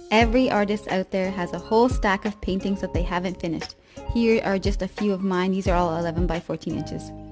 Every artist out there has a whole stack of paintings that they haven't finished. Here are just a few of mine. These are all 11 by 14 inches.